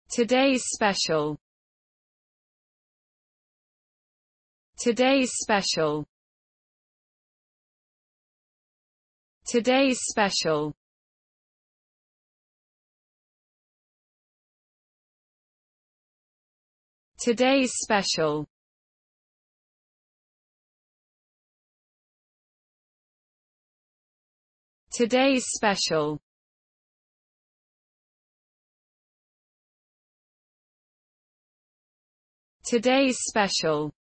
Today's special. Today's special. Today's special. Today's special. Today's special. Today's special.